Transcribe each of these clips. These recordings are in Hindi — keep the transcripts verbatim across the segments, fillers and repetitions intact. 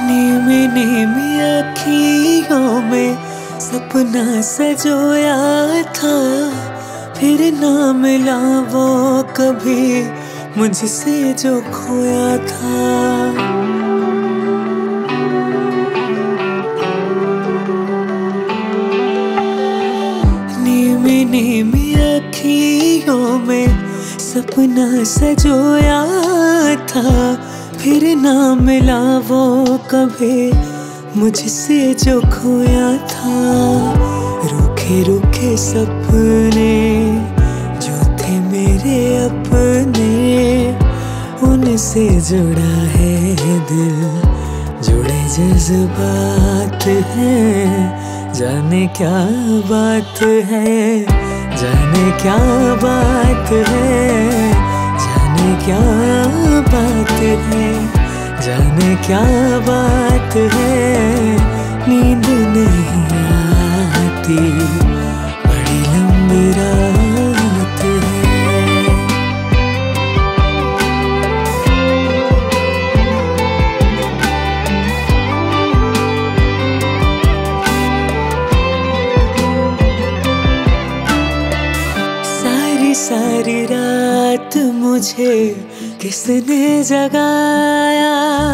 नीमी नीमी अखियों में सपना सजोया था, फिर ना मिला वो कभी मुझसे जो खोया था। नीमी नीमी अखियों में सपना सजोया था, फिर ना मिला वो कभी मुझसे जो खोया था। रूखे रूखे सपने जो थे मेरे अपने, उनसे जुड़ा है दिल, जुड़े जज्बात हैं। जाने क्या बात है, जाने क्या बात है, जाने क्या बात है, जाने क्या बात है। नींद नहीं आती, बड़ी लंबी रात है। सारी सारी रात मुझे किसने जगाया,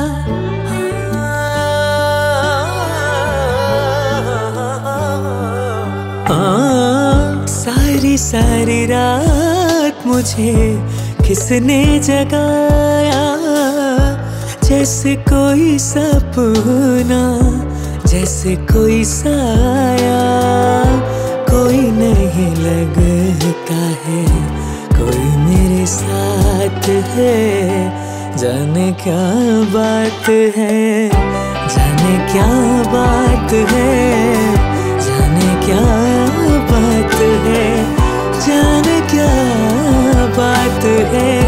हाँ, सारी सारी रात मुझे किसने जगाया। जैसे कोई सपना, जैसे कोई साया, कोई नहीं लगता है, कोई मेरे साथ है। जाने क्या बात है, जाने क्या बात है, जाने क्या बात है, जाने क्या बात है।